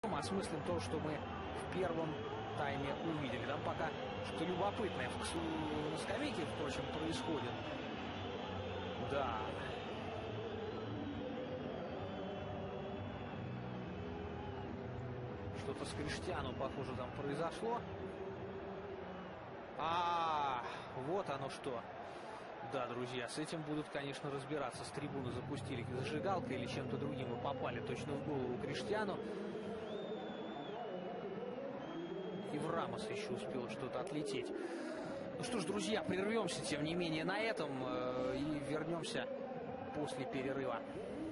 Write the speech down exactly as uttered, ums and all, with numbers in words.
осмыслим то, что мы в первом тайме увидели. Там пока что любопытное на скамейке, впрочем, происходит. Да. Что-то с Криштиану, похоже, там произошло. А, вот оно что. Да, друзья, с этим будут, конечно, разбираться. С трибуны запустили зажигалкой или чем-то другим и попали точно в голову Криштиану. И в Рамос еще успело что-то отлететь. Ну что ж, друзья, прервемся, тем не менее, на этом э, и вернемся после перерыва.